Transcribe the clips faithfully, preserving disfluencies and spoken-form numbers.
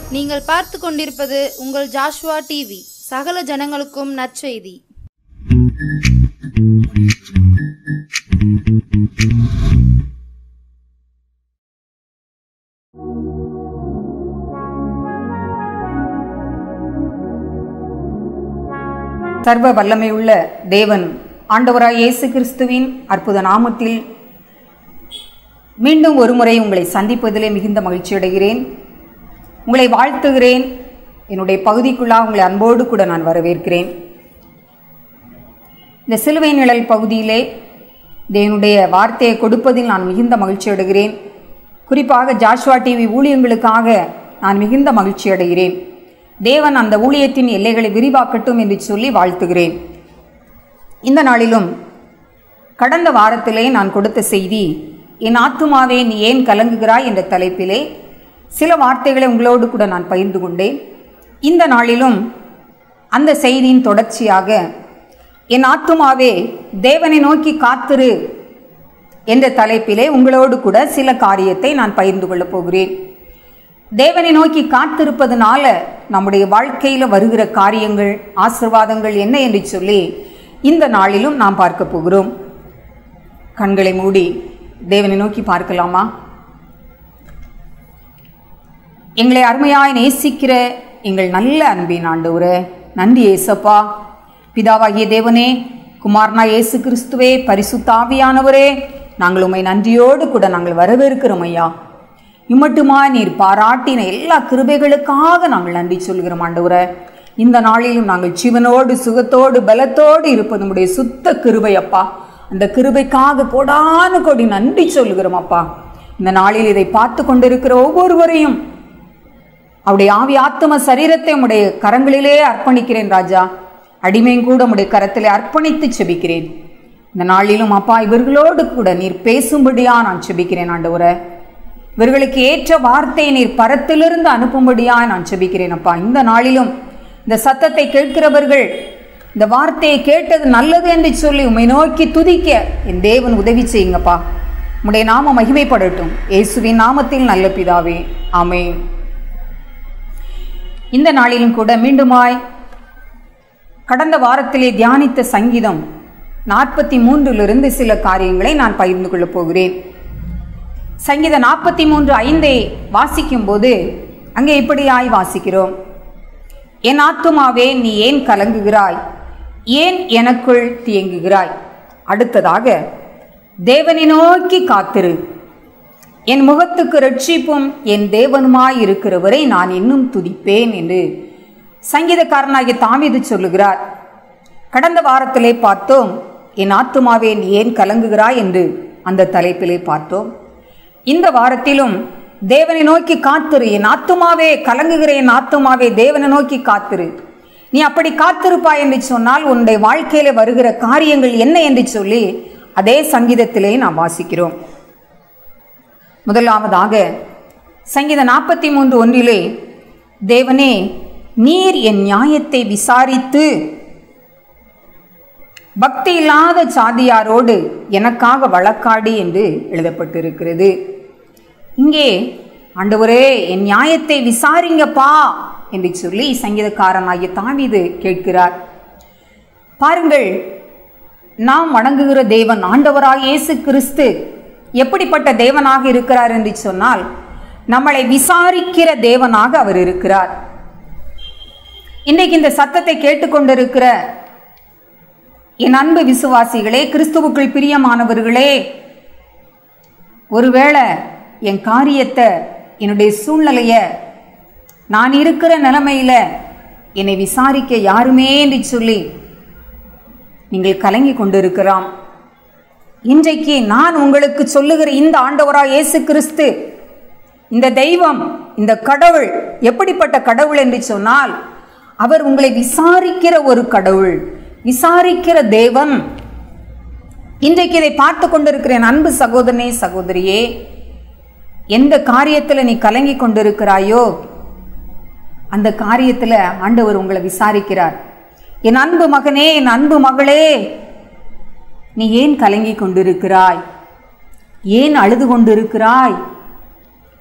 நீங்கள் பார்த்து கொண்டிருப்பது உங்கள் ஜாஷ்வா டிவி. சகல ஜனங்களுக்கும் நற்செய்தி. சர்வ வல்லமையுள்ள தேவன் ஆண்டவராய் இயேசு கிறிஸ்துவின் அற்புத நாமத்தில் மீண்டும் ஒரு முறை உங்களை சந்திப்பதிலே மிகுந்த மகிழ்ச்சி அடைகிறேன். உங்களை வாழ்த்துகிறேன். என்னுடைய பகுதிக்குள்ளாக உங்களை அன்போடு கூட நான் வரவேற்கிறேன். இந்த சிலுவை நிழல் பகுதியிலே தேவனுடைய வார்த்தையை கொடுப்பதில் நான் மிகுந்த மகிழ்ச்சி அடைகிறேன். குறிப்பாக ஜாஷ்வா டிவி ஊழியங்களுக்காக நான் மிகுந்த மகிழ்ச்சி அடைகிறேன். தேவன் அந்த ஊழியத்தின் எல்லைகளை விரிவாக்கட்டும் என்று சொல்லி வாழ்த்துகிறேன். இந்த நாளிலும் கடந்த வாரத்திலே நான் கொடுத்த செய்தி, என் ஆத்துமாவே நீ ஏன் கலங்குகிறாய் என்ற தலைப்பிலே சில வார்த்தைகளை உங்களோடு கூட நான் பகிர்ந்து கொண்டேன். இந்த நாளிலும் அந்த செய்தியின் தொடர்ச்சியாக, என் ஆத்துமாவே தேவனை நோக்கி காத்திரு என்ற தலைப்பிலே உங்களோடு கூட சில காரியத்தை நான் பகிர்ந்து கொள்ளப் போகிறேன். தேவனை நோக்கி காத்திருப்பதனால நம்முடைய வாழ்க்கையில் வருகிற காரியங்கள், ஆசீர்வாதங்கள் என்ன என்று சொல்லி இந்த நாளிலும் நாம் பார்க்க போகிறோம். கண்களை மூடி தேவனை நோக்கி பார்க்கலாமா? எங்களை அருமையாய் நேசிக்கிற எங்கள் நல்ல அன்பின் ஆண்டவரே, நன்றி ஏசப்பா. பிதாவாகிய தேவனே, குமாரனா இயேசு கிறிஸ்துவே, பரிசுத்த ஆவியானவரே, நாங்கள் உம்மை நன்றியோடு கூட நாங்கள் வரவேற்கிறோம் ஐயா. இம்மட்டுமா நீர் பாராட்டின எல்லா கிருபைகளுக்காக நாங்கள் நன்றி சொல்கிறோம் ஆண்டவரே. இந்த நாளிலும் நாங்கள் ஜீவனோடு சுகத்தோடு பலத்தோடு இருப்பது நம்முடைய சுத்த கிருபை அப்பா. அந்த கிருபைக்காக கோடானு கோடி நன்றி சொல்கிறோம் அப்பா. இந்த நாளில் இதை பார்த்து கொண்டிருக்கிற ஒவ்வொருவரையும் அவருடைய ஆவி ஆத்தும சரீரத்தை உடைய கரங்களிலே அர்ப்பணிக்கிறேன் ராஜா. அடிமையும் கூட உடைய கரத்திலே அர்ப்பணித்து செபிக்கிறேன். இந்த நாளிலும் அப்பா இவர்களோடு கூட நீர் பேசும்படியா நான் செபிக்கிறேன் ஆண்டவரே. இவர்களுக்கு ஏற்ற வார்த்தையை நீர் பரத்திலிருந்து அனுப்பும்படியா நான் செபிக்கிறேன் அப்பா. இந்த நாளிலும் இந்த சத்தத்தை கேட்கிறவர்கள் இந்த வார்த்தையை கேட்டது நல்லது என்று சொல்லி உம்மை நோக்கி துதிக்க என் தேவன் உதவி செய்யுங்கப்பா. உம்முடைய நாம மகிமைப்படட்டும். இயேசுவின் நாமத்தில் நல்ல பிதாவே, ஆமென். இந்த நாளிலும் கூட மீண்டுமாய் கடந்த வாரத்திலே தியானித்த சங்கீதம் நாற்பத்தி மூன்றிலிருந்து சில காரியங்களை நான் பகிர்ந்து கொள்ளப் போகிறேன். சங்கீதம் நாற்பத்தி மூன்று ஐந்தை வாசிக்கும் போது அங்கே இப்படியாய் வாசிக்கிறோம். என் ஆத்துமாவே நீ ஏன் கலங்குகிறாய், ஏன் எனக்குள் தியங்குகிறாய். அடுத்ததாக, தேவனை நோக்கி காத்திரு, என் முகத்துக்கு ரட்சிப்பும் என் தேவனுமாய் இருக்கிறவரை நான் இன்னும் துதிப்பேன் என்று சங்கீதக்காரனாகிய தாவீது சொல்லுகிறார். கடந்த வாரத்திலே பார்த்தோம், என் ஆத்துமாவே நீ ஏன் கலங்குகிறாய் என்று அந்த தலைப்பிலே பார்த்தோம். இந்த வாரத்திலும் தேவனை நோக்கி காத்திரு, என் ஆத்துமாவே கலங்குகிற என் ஆத்துமாவே தேவனை நோக்கி காத்திரு. நீ அப்படி காத்திருப்பாய் என்று சொன்னால் உன்னுடைய வாழ்க்கையில வருகிற காரியங்கள் என்ன என்று சொல்லி அதே சங்கீதத்திலே நாம் வாசிக்கிறோம். முதலாவதாக சங்கீதம் நாற்பத்தி மூன்று ஒன்றிலே, தேவனே நீர் என் நியாயத்தை விசாரித்து பக்தி இல்லாத சாதியாரோடு எனக்காக வழக்காடி என்று எழுதப்பட்டிருக்கிறது. இங்கே ஆண்டவரே என் நியாயத்தை விசாரிங்கப்பா என்று சொல்லி சங்கீதக்காரனாகிய தாவீது கேட்கிறார். பாருங்கள், நாம் வணங்குகிற தேவன் ஆண்டவராய் இயேசு கிறிஸ்து எப்படிப்பட்ட தேவனாக இருக்கிறார் என்று சொன்னால், நம்மளை விசாரிக்கிற தேவனாக அவர் இருக்கிறார். இன்றைக்கு இந்த சத்தத்தை கேட்டுக்கொண்டிருக்கிற என் அன்பு விசுவாசிகளே, கிறிஸ்துவுக்குள் பிரியமானவர்களே, ஒருவேளை என் காரியத்தை, என்னுடைய சூழ்நிலைய, நான் இருக்கிற நிலைமையில என்னை விசாரிக்க யாருமே என்று சொல்லி நீங்கள் கலங்கி கொண்டிருக்கலாம். இன்றைக்கு நான் உங்களுக்கு சொல்லுகிற இந்த ஆண்டவராய் இயேசு கிறிஸ்து, இந்த தெய்வம், இந்த கடவுள் எப்படிப்பட்ட கடவுள் என்று சொன்னால், அவர் உங்களை விசாரிக்கிற ஒரு கடவுள், விசாரிக்கிற தேவன். இன்றைக்கு இதை பார்த்து கொண்டிருக்கிறேன் அன்பு சகோதரனே, சகோதரியே, எந்த காரியத்தில் நீ கலங்கி கொண்டிருக்கிறாயோ அந்த காரியத்தில் ஆண்டவர் உங்களை விசாரிக்கிறார். என் அன்பு மகனே, என் அன்பு மகளே, நீ ஏன் கலங்கி கொண்டிருக்கிறாய், ஏன் அழுது கொண்டிருக்கிறாய்,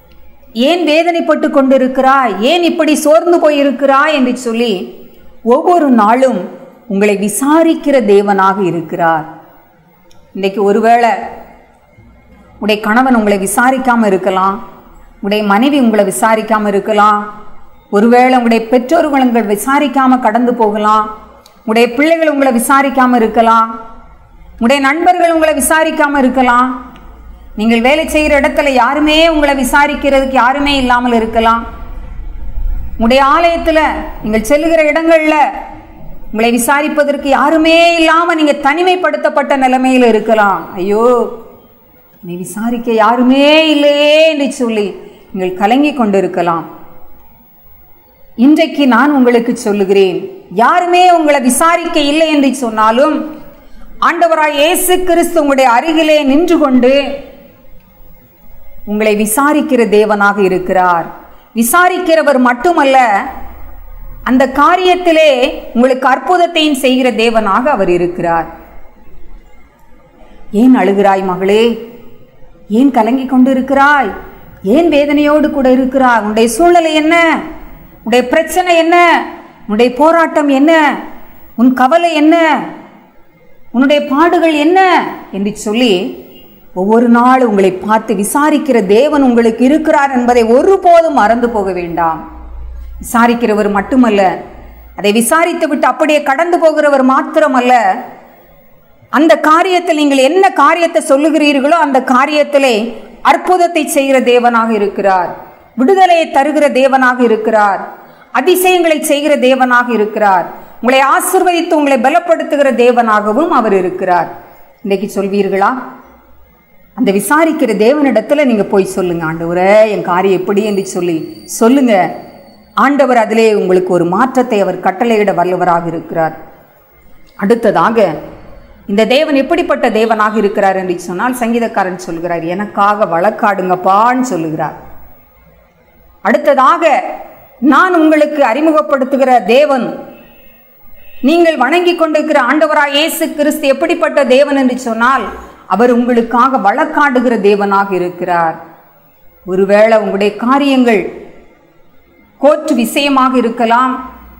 ஏன் வேதனைப்பட்டு கொண்டிருக்கிறாய், ஏன் இப்படி சோர்ந்து போயிருக்கிறாய் என்று சொல்லி ஒவ்வொரு நாளும் உங்களை விசாரிக்கிற தேவனாக இருக்கிறார். இன்றைக்கு ஒருவேளை உடைய கணவன் உங்களை விசாரிக்காமல் இருக்கலாம், உடைய மனைவி உங்களை விசாரிக்காமல் இருக்கலாம், ஒருவேளை உங்களுடைய பெற்றோர்கள் உங்களை விசாரிக்காமல் கடந்து போகலாம், உடைய பிள்ளைகள் உங்களை விசாரிக்காமல் இருக்கலாம், உடைய நண்பர்கள் உங்களை விசாரிக்காமல் இருக்கலாம், நீங்கள் வேலை செய்கிற இடத்துல யாருமே உங்களை விசாரிக்கிறதுக்கு யாருமே இல்லாமல் இருக்கலாம், உடைய ஆலயத்தில் நீங்கள் செல்லுகிற இடங்களில் உங்களை விசாரிப்பதற்கு யாருமே இல்லாமல் நீங்கள் தனிமைப்படுத்தப்பட்ட நிலைமையில் இருக்கலாம். ஐயோ, என்னை விசாரிக்க யாருமே இல்லையே என்று சொல்லி நீங்கள் கலங்கி கொண்டிருக்கலாம். இன்றைக்கு நான் உங்களுக்கு சொல்லுகிறேன், யாருமே உங்களை விசாரிக்க இல்லை என்று சொன்னாலும் ஆண்டவராய் இயேசு கிறிஸ்து உங்களுடைய அருகிலே நின்று கொண்டு உங்களை விசாரிக்கிற தேவனாக இருக்கிறார். விசாரிக்கிறவர் மட்டுமல்ல, அந்த காரியத்திலே உங்களுக்கு அற்புதத்தையும் செய்கிற தேவனாக அவர் இருக்கிறார். ஏன் அழுகிறாய் மகளே, ஏன் கலங்கி கொண்டு இருக்கிறாய், ஏன் வேதனையோடு கூட இருக்கிறாய், உன்னுடைய சூழ்நிலை என்ன, உன்னுடைய பிரச்சனை என்ன, உன்னுடைய போராட்டம் என்ன, உன் கவலை என்ன, உன்னுடைய பாடுகள் என்ன என்று சொல்லி ஒவ்வொரு நாள் உங்களை பார்த்து விசாரிக்கிற தேவன் உங்களுக்கு இருக்கிறார் என்பதை ஒருபோதும் மறந்து போக வேண்டாம். விசாரிக்கிறவர் மட்டுமல்ல, அதை விசாரித்து விட்டு அப்படியே கடந்து போகிறவர் மாத்திரமல்ல, அந்த காரியத்தில் நீங்கள் என்ன காரியத்தை சொல்லுகிறீர்களோ அந்த காரியத்திலே அற்புதத்தை செய்கிற தேவனாக இருக்கிறார், விடுதலையை தருகிற தேவனாக இருக்கிறார், அதிசயங்களை செய்கிற தேவனாக இருக்கிறார், உங்களை ஆசீர்வதித்து உங்களை பலப்படுத்துகிற தேவனாகவும் அவர் இருக்கிறார். இன்னைக்கு சொல்வீர்களா? அந்த விசாரிக்கிற தேவனிடத்துல நீங்க போய் சொல்லுங்க, ஆண்டவரே என் காரியம் எப்படி என்று சொல்லி சொல்லுங்க. ஆண்டவர் அதிலே உங்களுக்கு ஒரு மாற்றத்தை அவர் கட்டளையிட வல்லவராக இருக்கிறார். அடுத்ததாக இந்த தேவன் எப்படிப்பட்ட தேவனாக இருக்கிறார் என்று சொன்னால் சங்கீதக்காரன் சொல்கிறார், எனக்காக வழக்காடுங்கப்பான்னு சொல்லுகிறார். அடுத்ததாக நான் உங்களுக்கு அறிமுகப்படுத்துகிற தேவன், நீங்கள் வணங்கி கொண்டிருக்கிற ஆண்டவராய் இயேசு கிறிஸ்து எப்படிப்பட்ட தேவன் என்று சொன்னால் அவர் உங்களுக்காக வழக்காடுகிற தேவனாக இருக்கிறார். ஒருவேளை உங்களுடைய காரியங்கள் கோர்ட் விஷயமாக இருக்கலாம்,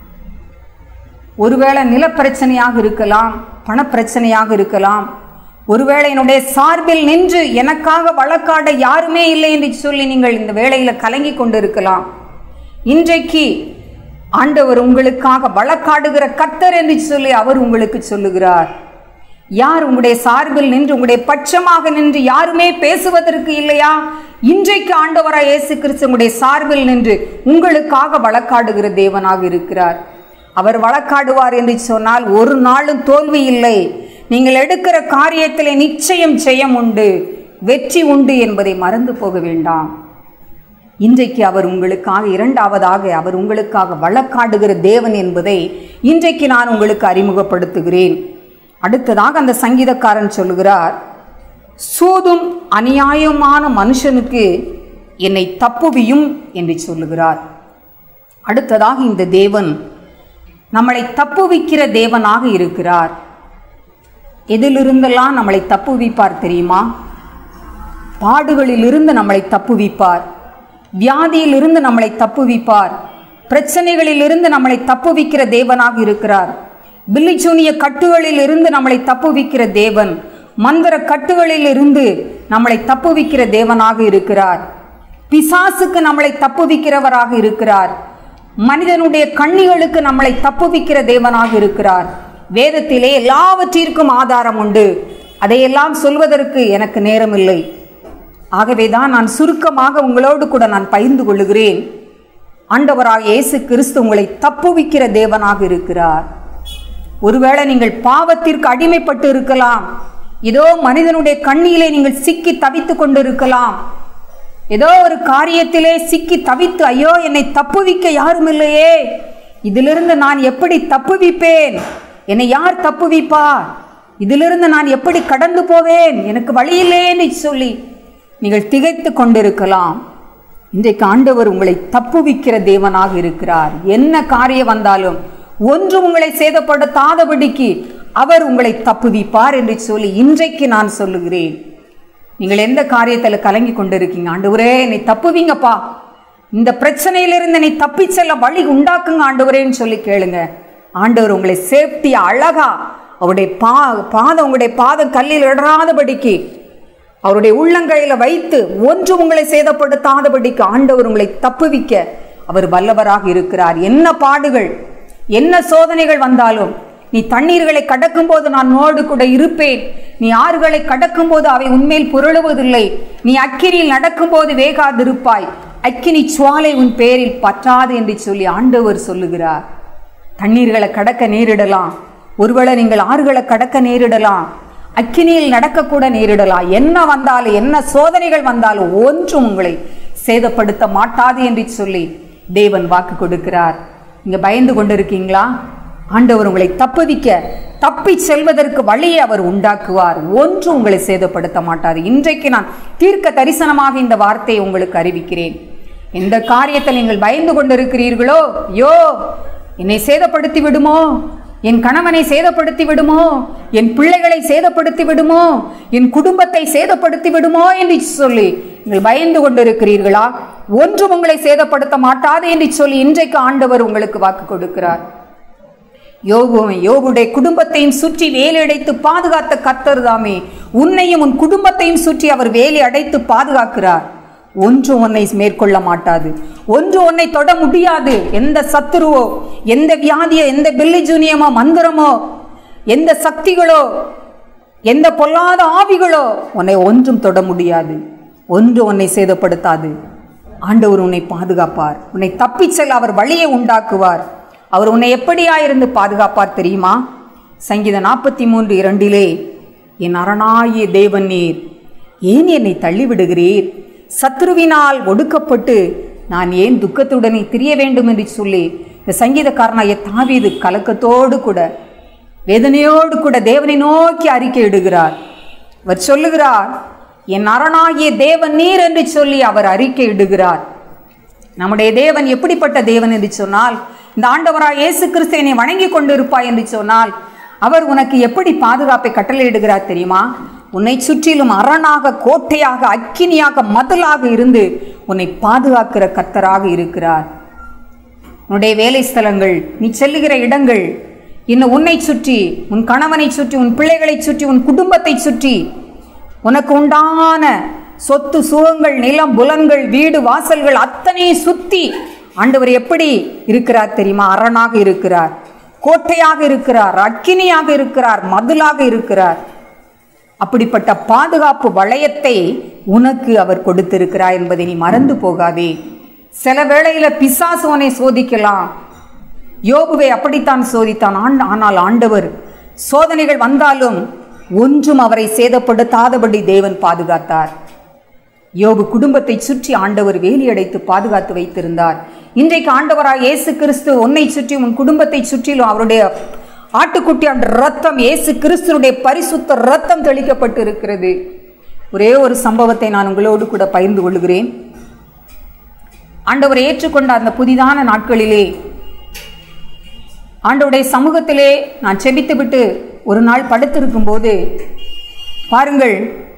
ஒருவேளை நிலப்பிரச்சனையாக இருக்கலாம், பணப்பிரச்சனையாக இருக்கலாம், ஒருவேளை என்னுடைய சார்பில் நின்று எனக்காக வழக்காட யாருமே இல்லை என்று சொல்லி நீங்கள் இந்த வேளையில கலங்கி கொண்டிருக்கலாம். இன்றைக்கு ஆண்டவர் உங்களுக்காக வழக்காடுகிற கர்த்தர் என்று சொல்லி அவர் உங்களுக்கு சொல்லுகிறார். யார் உங்களுடைய சார்பில் நின்று உங்களுடைய பட்சமாக நின்று யாருமே பேசுவதற்கு இல்லையா? இன்றைக்கு ஆண்டவராய் இயேசு கிறிஸ்து உங்களுடைய சார்பில் நின்று உங்களுக்காக வழக்காடுகிற தேவனாக இருக்கிறார். அவர் வழக்காடுவார் என்று சொன்னால் ஒரு நாளும் தோல்வி இல்லை. நீங்கள் எடுக்கிற காரியத்திலே நிச்சயம் ஜெயம் உண்டு, வெற்றி உண்டு என்பதை மறந்து போக வேண்டாம். இன்றைக்கு அவர் உங்களுக்காக, இரண்டாவதாக அவர் உங்களுக்காக வழக்காடுகிற தேவன் என்பதை இன்றைக்கு நான் உங்களுக்கு அறிமுகப்படுத்துகிறேன். அடுத்ததாக அந்த சங்கீதக்காரன் சொல்லுகிறார், சூதும் அநியாயமான மனுஷனுக்கு என்னை தப்புவியும் என்று சொல்லுகிறார். அடுத்ததாக இந்த தேவன் நம்மளை தப்புவிக்கிற தேவனாக இருக்கிறார். எதிலிருந்தெல்லாம் நம்மளை தப்புவிப்பார் தெரியுமா? பாடுகளிலிருந்து நம்மளை தப்புவிப்பார், வியாதியிலிருந்து நம்மளை தப்புவிப்பார், பிரச்சனைகளிலிருந்து நம்மளை தப்புவிக்கிற தேவனாக இருக்கிறார். பில்லிச்சூனிய கட்டுகளில் இருந்து நம்மளை தப்புவிக்கிற தேவன், மந்திர கட்டுகளில் இருந்து நம்மளை தப்புவிக்கிற தேவனாக இருக்கிறார். பிசாசுக்கு நம்மளை தப்புவிக்கிறவராக இருக்கிறார். மனிதனுடைய கண்ணிகளுக்கு நம்மளை தப்புவிக்கிற தேவனாக இருக்கிறார். வேதத்திலே எல்லாவற்றிற்கும் ஆதாரம் உண்டு, அதையெல்லாம் சொல்வதற்கு எனக்கு நேரமில்லை. ஆகவேதான் நான் சுருக்கமாக உங்களோடு கூட நான் பகிர்ந்து கொள்ளுகிறேன். ஆண்டவராக இயேசு கிறிஸ்து உங்களை தப்புவிக்கிற தேவனாக இருக்கிறார். ஒருவேளை நீங்கள் பாவத்திற்கு அடிமைப்பட்டு இருக்கலாம், ஏதோ மனிதனுடைய கண்ணியிலே நீங்கள் சிக்கி தவித்து கொண்டு இருக்கலாம், ஏதோ ஒரு காரியத்திலே சிக்கி தவித்து ஐயோ என்னை தப்புவிக்க யாரும் இல்லையே, இதிலிருந்து நான் எப்படி தப்புவிப்பேன், என்னை யார் தப்புவிப்பார், இதிலிருந்து நான் எப்படி கடந்து போவேன், எனக்கு வழியில்லைன்னு சொல்லி நீங்கள் திகைத்து கொண்டிருக்கலாம். இன்றைக்கு ஆண்டவர் உங்களை தப்புவிக்கிற தேவனாக இருக்கிறார். என்ன காரியம் வந்தாலும் ஒன்று உங்களை சேதப்படுத்தாதபடிக்கு அவர் உங்களை தப்புவிப்பார் என்று சொல்லி இன்றைக்கு நான் சொல்லுகிறேன். நீங்கள் எந்த காரியத்தில் கலங்கி கொண்டு இருக்கீங்க? ஆண்டவரே என்னை தப்புவீங்கப்பா, இந்த பிரச்சனையிலிருந்து என்னை தப்பி செல்ல வழி உண்டாக்குங்க ஆண்டவரேன்னு சொல்லி கேளுங்க. ஆண்டவர் உங்களை சேஃப்டி அழகா அவருடைய பா பாதம் உங்களுடைய பாதம் கல்லில் இடராதபடிக்கு அவருடைய உள்ளங்கையில வைத்து ஒன்று உங்களை சேதப்படுத்தாதபடிக்கு ஆண்டவர் உங்களை தப்புவிக்க அவர் வல்லவராக இருக்கிறார். என்ன பாடுகள் என்ன சோதனைகள் வந்தாலும், நீ தண்ணீர்களை கடக்கும் போது நான் உன்னோடு கூட இருப்பேன், நீ ஆறுகளை கடக்கும் போது அவை உன்மேல் புரளுவதில்லை, நீ அக்கினியில் நடக்கும் போது வேகாதிருப்பாய், அக்கினி சுவாலை உன் பேரில் பற்றாது என்று சொல்லி ஆண்டவர் சொல்லுகிறார். தண்ணீர்களை கடக்க நேரிடலாம், ஒருவேளை நீங்கள் ஆறுகளை கடக்க நேரிடலாம், அக்கினியில் நடக்கக்கூட நேரிடலாம். என்ன வந்தாலும் என்ன சோதனைகள் வந்தாலும் ஒன்றும் உங்களை சேதப்படுத்த மாட்டாது என்று சொல்லி தேவன் வாக்கு கொடுக்கிறார். நீங்க பயந்து கொண்டிருக்கீங்களா? ஆண்டவர் உங்களை தப்புவிக்க தப்பி செல்வதற்கு வழியை அவர் உண்டாக்குவார். ஒன்றும் உங்களை சேதப்படுத்த மாட்டார். இன்றைக்கு நான் தீர்க்க தரிசனமாக இந்த வார்த்தையை உங்களுக்கு அறிவிக்கிறேன். எந்த காரியத்தில் நீங்கள் பயந்து கொண்டிருக்கிறீர்களோ, யோ என்னை சேதப்படுத்தி விடுமோ, என் கணவனை சேதப்படுத்தி விடுமோ, என் பிள்ளைகளை சேதப்படுத்தி விடுமோ, என் குடும்பத்தை சேதப்படுத்தி விடுமோ என்று சொல்லி நீங்கள் பயந்து கொண்டிருக்கிறீர்களா? ஒன்றும் உங்களை சேதப்படுத்த மாட்டாது என்று சொல்லி இன்றைக்கு ஆண்டவர் உங்களுக்கு வாக்கு கொடுக்கிறார். யோபு யோபுடைய குடும்பத்தையும் சுற்றி வேலி அடைத்து பாதுகாத்த கர்த்தர் தாமே உன்னையும் உன் குடும்பத்தையும் சுற்றி அவர் வேலி அடைத்து பாதுகாக்கிறார். ஒன்று உன்னை மேற்கொள்ள மாட்டாது, ஒன்று உன்னை தொட முடியாது. எந்த சத்துருவோ, எந்த வியாதியோ, எந்த பில்லி ஜூனியமோ, மந்திரமோ, எந்த சக்திகளோ, எந்த பொல்லாத ஆவிகளோ உன்னை ஒன்றும் தொட முடியாது. ஒன்று உன்னை சேதப்படுத்தாது. ஆண்டவர் உன்னை பாதுகாப்பார். உன்னை தப்பி செல்ல அவர் வழியை உண்டாக்குவார். அவர் உன்னை எப்படியாயிருந்து பாதுகாப்பார் தெரியுமா? சங்கீதம் நாற்பத்தி மூன்று இரண்டிலே, என் அரணாகிய தேவன் நீர், ஏன் என்னை தள்ளிவிடுகிறீர்? சத்ருவினால் ஒடுக்கப்பட்டு நான் ஏன் துக்கத்துடனே திரிய வேண்டும் என்று சொல்லி இந்த சங்கீதக்காரனாய தாவீது கலக்கத்தோடு கூட வேதனையோடு கூட தேவனை நோக்கி அறிக்கை இடுகிறார். அவர் சொல்லுகிறார், என் அரணாகிய தேவன் நீர் என்று சொல்லி அவர் அறிக்கை இடுகிறார். நம்முடைய தேவன் எப்படிப்பட்ட தேவன் என்று சொன்னால், இந்த ஆண்டவராய் இயேசு கிறிஸ்து என்னை வணங்கி கொண்டு இருப்பாய் என்று சொன்னால் அவர் உனக்கு எப்படி பாதுகாப்பை கட்டளையிடுகிறார் தெரியுமா? உன்னை சுற்றிலும் அரணாக, கோட்டையாக, அக்கினியாக, மதிலாக இருந்து உன்னை பாதுகாக்கிற கர்த்தராக இருக்கிறார். உன்னுடைய வேலை ஸ்தலங்கள், நீ செல்லுகிற இடங்கள், இன்னும் உன்னை சுற்றி, உன் கணவனை சுற்றி, உன் பிள்ளைகளை சுற்றி, உன் குடும்பத்தை சுற்றி, உனக்கு உண்டான சொத்து சுகங்கள், நிலம், புலன்கள், வீடு, வாசல்கள் அத்தனையை சுத்தி ஆண்டவர் எப்படி இருக்கிறார் தெரியுமா? அரணாக இருக்கிறார், கோட்டையாக இருக்கிறார், அக்கினியாக இருக்கிறார், மதிலாக இருக்கிறார். அப்படிப்பட்ட பாதுகாப்பு வளையத்தை உனக்கு அவர் கொடுத்திருக்கிறார் என்பதை நீ மறந்து போகாதே. சில வேளையில பிசாசு உன்னை சோதிக்கலாம். யோபுவை அப்படித்தான் சோதித்தான். ஆனால் ஆண்டவர் சோதனைகள் வந்தாலும் ஒன்றும் அவரை சேதப்படுத்தாதபடி தேவன் பாதுகாத்தார். யோபு குடும்பத்தை சுற்றி ஆண்டவர் வேலி அடைத்து பாதுகாத்து வைத்திருந்தார். இன்றைக்கு ஆண்டவராய் இயேசு கிறிஸ்து உன்னை சுற்றி, உன் குடும்பத்தை சுற்றிலும் அவருடைய ஆட்டுக்குட்டியான் ரத்தம், இயேசு கிறிஸ்துடைய பரிசுத்த ரத்தம் தெளிக்கப்பட்டு இருக்கிறது. ஒரே ஒரு சம்பவத்தை நான் உங்களோடு கூட பகிர்ந்து கொள்கிறேன். ஆண்டவர் ஏற்றுக்கொண்ட அந்த புதிதான நாட்களிலே ஆண்டவருடைய சமூகத்திலே நான் செபித்து விட்டு ஒரு நாள் படுத்திருக்கும் போது பாருங்கள்,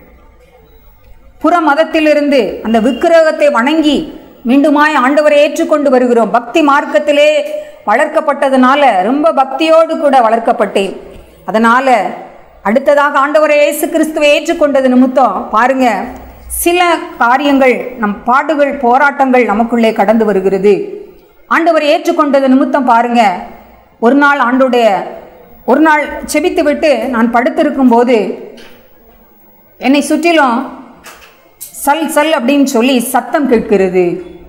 புற மதத்திலிருந்து அந்த விக்கிரகத்தை வணங்கி மீண்டுமாய் ஆண்டவரை ஏற்றுக்கொண்டு வருகிறோம். பக்தி மார்க்கத்திலே வளர்க்கப்பட்டதுனால ரொம்ப பக்தியோடு கூட வளர்க்கப்பட்டேன். அதனால அடுத்ததாக ஆண்டவரை இயேசு கிறிஸ்துவை ஏற்றுக்கொண்டது நிமித்தம் பாருங்க, சில காரியங்கள், நம் பாடுகள், போராட்டங்கள் நமக்குள்ளே கடந்து வருகிறது. ஆண்டவரை ஏற்றுக்கொண்டது நிமித்தம் பாருங்க, ஒரு நாள் ஆண்டுடைய ஒரு நாள் செபித்து விட்டு நான் படுத்திருக்கும் போது என்னை சுற்றிலும் சல் சல் அப்படின்னு சொல்லி சத்தம் கேட்கிறது.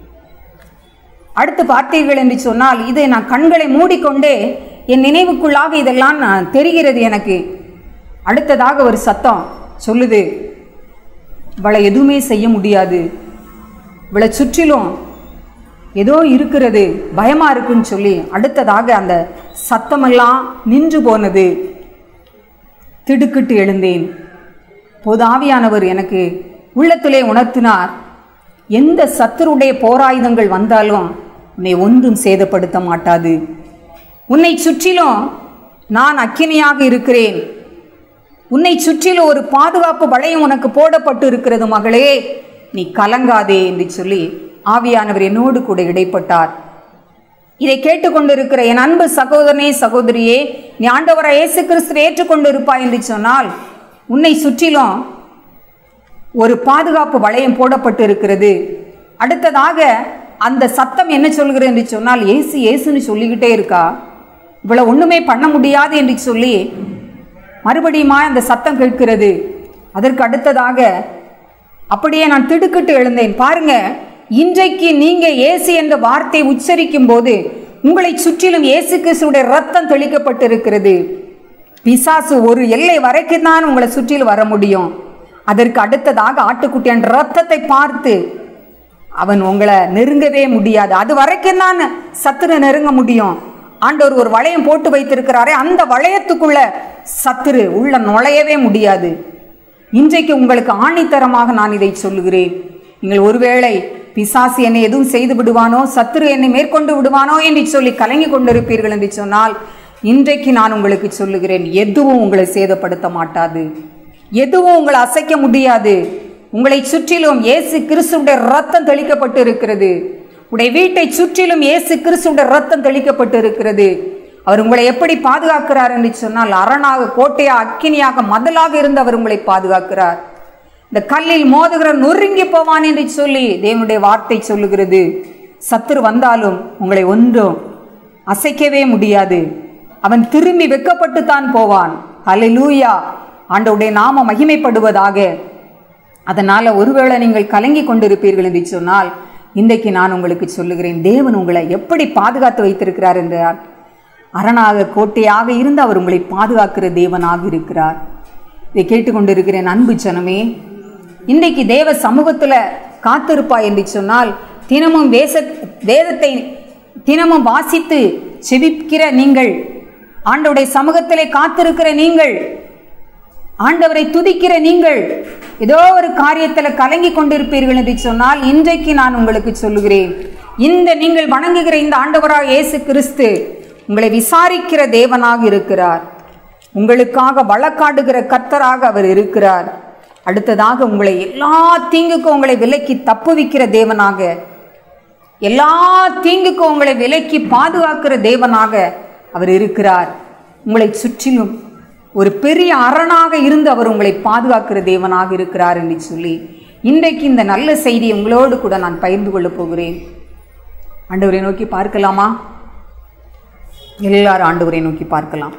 அடுத்து பார்த்தீர்கள் என்று சொன்னால், இது நான் கண்களை மூடிக்கொண்டே என் நினைவுக்குள்ளாக இதெல்லாம் நான் தெரிகிறது எனக்கு. அடுத்ததாக ஒரு சத்தம் சொல்லுது, இவளை எதுவுமே செய்ய முடியாது, இவளை சுற்றிலும் ஏதோ இருக்கிறது, பயமா இருக்குன்னு சொல்லி அடுத்ததாக அந்த சத்தமெல்லாம் நின்று போனது. திடுக்கிட்டு எழுந்தேன். போது ஆவியானவர் எனக்கு உள்ளத்திலே உணர்த்தினார், எந்த சத்துருடைய போராயுதங்கள் வந்தாலும் உன்னை ஒன்றும் சேதப்படுத்த மாட்டாது. உன்னை சுற்றிலும் நான் அக்கினியாக இருக்கிறேன். உன்னை சுற்றிலும் ஒரு பாதுகாப்பு வளையம் உனக்கு போடப்பட்டு இருக்கிறது மகளே, நீ கலங்காதே என்று சொல்லி ஆவியானவர் என்னோடு கூட இடைப்பட்டார். இதை கேட்டுக்கொண்டிருக்கிற என் அன்பு சகோதரனே சகோதரியே, நீ ஆண்டவராய் இயேசு கிறிஸ்துவை ஏற்றுக்கொண்டு இருப்பாய் என்று சொன்னால் உன்னை சுற்றிலும் ஒரு பாதுகாப்பு வளையம் போடப்பட்டு இருக்கிறது. அடுத்ததாக அந்த சத்தம் என்ன சொல்கிறது என்று சொன்னால், ஏசு ஏசுன்னு சொல்லிக்கிட்டே இருக்கா, இவ்வளவு ஒண்ணுமே பண்ண முடியாது என்று சொல்லி மறுபடியுமா அந்த சத்தம் கேட்கிறது. அதற்கு அடுத்ததாக அப்படியே நான் திடுக்கிட்டு எழுந்தேன். பாருங்க, இன்றைக்கு நீங்க இயேசு என்ற வார்த்தையை உச்சரிக்கும் போது உங்களை சுற்றிலும் இயேசு கிறிஸ்துவுடைய ரத்தம் தெளிக்கப்பட்டிருக்கிறது. பிசாசு ஒரு எல்லை வரைக்கும் தான் உங்களை சுற்றிலும் வர முடியும். அதற்கு அடுத்ததாக ஆட்டுக்குட்டியின் ரத்தத்தை பார்த்து அவன் உங்களை நெருங்கவே முடியாது. அது வரைக்கும் தான் சத்துரு நெருங்க முடியும். ஆண்டவர் ஒரு வளையம் போட்டு வைத்திருக்கிறாரே, அந்த வளையத்துக்குள்ள சத்துரு உள்ள நுழையவே முடியாது. இன்றைக்கு உங்களுக்கு ஆணித்தரமாக நான் இதை சொல்லுகிறேன். நீங்கள் ஒருவேளை பிசாசு என்னை எதுவும் செய்து விடுவானோ, சத்துரு என்னை மேற்கொண்டு விடுவானோ என்று சொல்லி கலங்கி கொண்டிருப்பீர்கள் என்று சொன்னால், இன்றைக்கு நான் உங்களுக்கு சொல்லுகிறேன், எதுவும் உங்களை சேதப்படுத்த மாட்டாது, எதுவும் உங்களை அசைக்க முடியாது. உங்களை சுற்றிலும் இயேசு கிறிஸ்துவுடைய ரத்தம் தெளிக்கப்பட்டு இருக்கிறது. உடைய வீட்டை சுற்றிலும் இயேசு கிறிஸ்துவுடைய ரத்தம் தெளிக்கப்பட்டு இருக்கிறது. அவர் உங்களை எப்படி பாதுகாக்கிறார் என்று சொன்னால், அரணாக, கோட்டையாக, அக்கினியாக, மதலாக இருந்து அவர் உங்களை பாதுகாக்கிறார். இந்த கல்லில் மோதுகிற நொறுங்கி போவான் என்று சொல்லி தேவனுடைய வார்த்தை சொல்லுகிறது. சத்துரு வந்தாலும் உங்களை ஒன்றும் அசைக்கவே முடியாது. அவன் திரும்பி வெக்கப்பட்டு தான் போவான். ஹல்லேலூயா, ஆண்டவருடைய நாமம் மகிமைப்படுவதாக. அதனால ஒருவேளை நீங்கள் கலங்கி கொண்டிருப்பீர்கள் என்று சொன்னால், இன்றைக்கு நான் உங்களுக்கு சொல்லுகிறேன், தேவன் உங்களை எப்படி பாதுகாத்து வைத்திருக்கிறார் என்றால், அரணாக, கோட்டையாக இருந்து அவர் உங்களை பாதுகாக்கிற தேவனாக இருக்கிறார். இதை கேட்டுக்கொண்டிருக்கிறேன் அன்பு ஜனமே, இன்றைக்கு தேவ சமூகத்தில் காத்திருப்பாய் என்று சொன்னால், தினமும் வேச வேதத்தை தினமும் வாசித்து செபிக்கிற நீங்கள், ஆண்டவருடைய சமூகத்திலே காத்திருக்கிற நீங்கள், ஆண்டவரை துதிக்கிற நீங்கள், ஏதோ ஒரு காரியத்தில் கலங்கி கொண்டிருப்பீர்கள் என்று சொன்னால், இன்றைக்கு நான் உங்களுக்கு சொல்லுகிறேன், இந்த நீங்கள் வணங்குகிற இந்த ஆண்டவராக இயேசு கிறிஸ்து உங்களை விசாரிக்கிற தேவனாக இருக்கிறார். உங்களுக்காக வழக்காடுகிற கர்த்தராக அவர் இருக்கிறார். அடுத்ததாக உங்களை எல்லா தீங்குக்கும் உங்களை விலக்கி தப்புவிக்கிற தேவனாக, எல்லா தீங்குக்கும் உங்களை விலக்கி பாதுகாக்கிற தேவனாக அவர் இருக்கிறார். உங்களை சுற்றிலும் ஒரு பெரிய அரணாக இருந்து அவர் உங்களை பாதுகாக்கிற தேவனாக இருக்கிறார் என்று சொல்லி இன்றைக்கு இந்த நல்ல செய்தியை உங்களோடு கூட நான் பகிர்ந்து கொள்ளப் போகிறேன். ஆண்டவரை நோக்கி பார்க்கலாமா? எல்லாரும் ஆண்டவரை நோக்கி பார்க்கலாம்.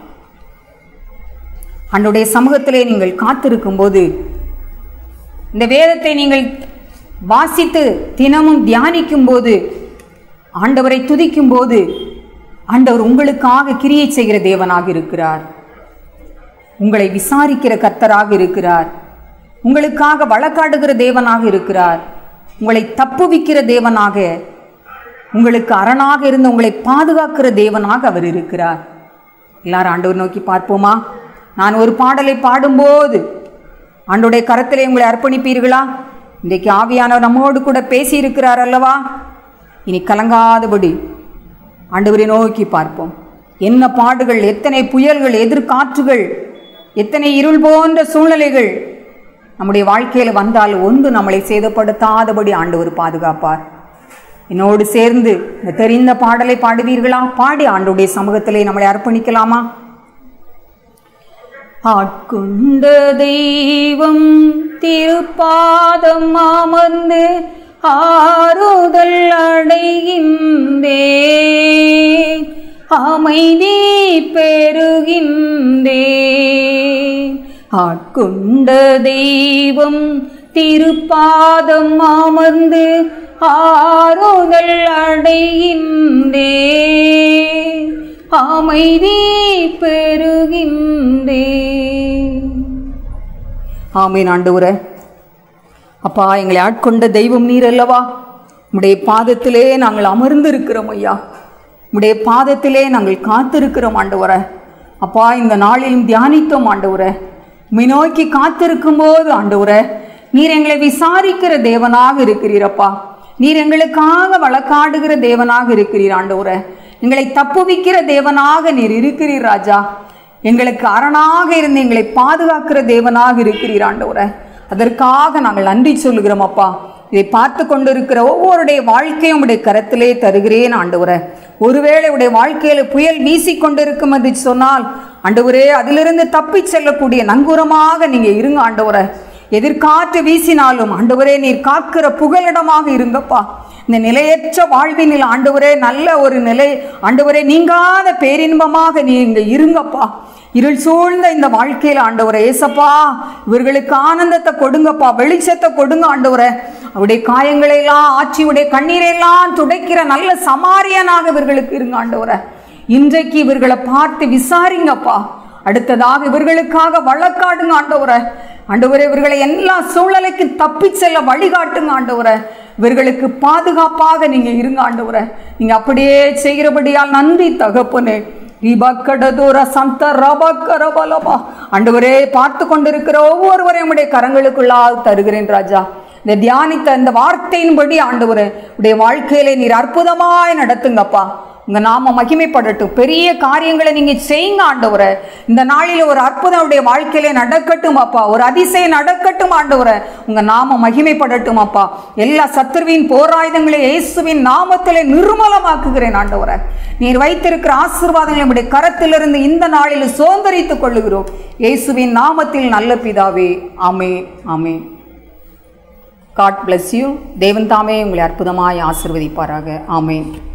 ஆண்டவருடைய சமூகத்திலே நீங்கள் காத்திருக்கும் போது, இந்த வேதத்தை நீங்கள் வாசித்து தினமும் தியானிக்கும் போது, ஆண்டவரை துதிக்கும் போது, ஆண்டவர் உங்களுக்காக கிரியை செய்கிற தேவனாக இருக்கிறார். உங்களை விசாரிக்கிற கர்த்தராக இருக்கிறார். உங்களுக்காக வழக்காடுகிற தேவனாக இருக்கிறார். உங்களை தப்புவிக்கிற தேவனாக, உங்களுக்கு அரணாக இருந்து உங்களை பாதுகாக்கிற தேவனாக அவர் இருக்கிறார். எல்லாரும் ஆண்டவர் நோக்கி பார்ப்போமா? நான் ஒரு பாடலை பாடும்போது ஆண்டவருடைய கரத்திலே உங்களை அர்ப்பணிப்பீர்களா? இன்றைக்கு ஆவியானவர் நம்மோடு கூட பேசி இருக்கிறார் அல்லவா? இனி கலங்காதபடி ஆண்டவரை நோக்கி பார்ப்போம். என்ன பாடுகள், எத்தனை புயல்கள், எதிர்காற்றுகள், எத்தனை இருள் போன்ற சூழ்நிலைகள் நம்முடைய வாழ்க்கையில் வந்தால் ஒன்று நம்மளை சேதப்படுத்தாதபடி ஆண்டவர் பாதுகாப்பார். என்னோடு சேர்ந்து இந்த தெரிந்த பாடலை பாடுவீர்களா? பாடி ஆண்டவருடைய சமூகத்திலே நம்மளை அர்ப்பணிக்கலாமா? ஆட்கொண்ட தெய்வம் திருப்பாதம் அமர்ந்து ஆறுதல் அடைகின்றேன், அமைதி பெறுகின்றேன். ஆட்கொண்ட தெய்வம் திருப்பாதம் அமர்ந்து ஆறுதல் அடைகின்றேன், அமைதி பெறுகின்றேன். ஆமீன். ஆண்டவரே, அப்பா, எங்களை ஆட்கொண்ட தெய்வம் நீர் அல்லவா? உம்முடைய பாதத்திலே நாங்கள் அமர்ந்து இருக்கிறோம் ஐயா. உம்முடைய பாதத்திலே நாங்கள் காத்திருக்கிறோம் ஆண்டவரே. அப்பா, இந்த நாளிலும் தியானித்தோம் ஆண்டவரே. உம்மை நோக்கி காத்திருக்கும் போது ஆண்டவரே, நீர் எங்களை விசாரிக்கிற தேவனாக இருக்கிறீரப்பா. நீர் எங்களுக்காக வழக்காடுகிற தேவனாக இருக்கிறீர் ஆண்டவரே. எங்களை தப்புவிக்கிற தேவனாக நீர் இருக்கிறீர் ராஜா. எங்களுக்கு அரணாக இருந்து எங்களை பாதுகாக்கிற தேவனாக இருக்கிறீர் ஆண்டவரே. அதற்காக நாங்கள் நன்றி சொல்லுகிறோம் அப்பா. இதை பார்த்து கொண்டிருக்கிற ஒவ்வொருடைய வாழ்க்கையும் உடைய கரத்திலே தருகிறேன் ஆண்டவரே. ஒருவேளை உடைய வாழ்க்கையில புயல் வீசி கொண்டிருக்கும் என்று சொன்னால் ஆண்டவரே, அதிலிருந்து தப்பி செல்லக்கூடிய நங்கூரமாக நீங்க இருங்க ஆண்டவரே. எதிர்காற்று வீசினாலும் ஆண்டவரே நீர் காக்கிற புகலிடமாக இருங்கப்பா. இந்த நிலையற்ற வாழ்வினில் ஆண்டவரே நல்ல ஒரு நிலை ஆண்டவரே நீங்காத பேரின்பமாக நீங்க இருங்கப்பா. இருள் சூழ்ந்த இந்த வாழ்க்கையில் ஆண்டவரே ஏசப்பா இவர்களுக்கு ஆனந்தத்தை கொடுங்கப்பா, வெளிச்சத்தை கொடுங்க ஆண்டவரே. அவருடைய காயங்களை எல்லாம் ஆட்சி உடைய கண்ணீரையெல்லாம் துடைக்கிற நல்ல சமாரியனாக இவர்களுக்கு இருங்க ஆண்டவரே. இன்றைக்கு இவர்களை பார்த்து விசாரிங்கப்பா. அடுத்ததாக இவர்களுக்காக வழக்காடுங்க ஆண்டவரே. ஆண்டவரே இவர்களை எல்லா சூழலுக்கு தப்பி செல்ல வழிகாட்டுங்க ஆண்டவரே. இவர்களுக்கு பாதுகாப்பாக நீங்க இருங்க ஆண்டவரே. நீங்க அப்படியே செய்கிறபடியால் நன்றி தகப்பனே. ஆண்டவரே பார்த்து கொண்டிருக்கிற ஒவ்வொருவரையும் உடைய கரங்களுக்குள்ளாக தருகிறேன் ராஜா. இந்த தியானித்த இந்த வார்த்தையின்படி ஆண்டவரே உடைய வாழ்க்கையில நீர் அற்புதமாய் நடத்துங்கப்பா. உங்க நாம மகிமைப்படட்டும். பெரிய காரியங்களை நீங்க செய்யுங்க ஆண்டவரே. இந்த நாளில ஒரு அற்புதம் உடைய வாழ்க்கையில நடக்கட்டும் அப்பா. ஒரு அதிசயம் நடக்கட்டும் ஆண்டவரே. உங்க நாம மகிமைப்படட்டும் அப்பா. எல்லா சத்துருவின் போராயுதங்களை இயேசுவின் நாமத்திலே நிர்மூலமாக்குகிறேன் ஆண்டவரே. நீர் வைத்திருக்கிற ஆசீர்வாதங்களை உடைய கரத்திலிருந்து இந்த நாளில் சுதந்தரித்துக் கொள்ளுகிறோம். இயேசுவின் நாமத்தில் நல்ல பிதாவே, ஆமென், ஆமென். God bless you. தேவன் தாமே உங்களை அற்புதமாய் ஆசீர்வதிப்பாராக. ஆமென்.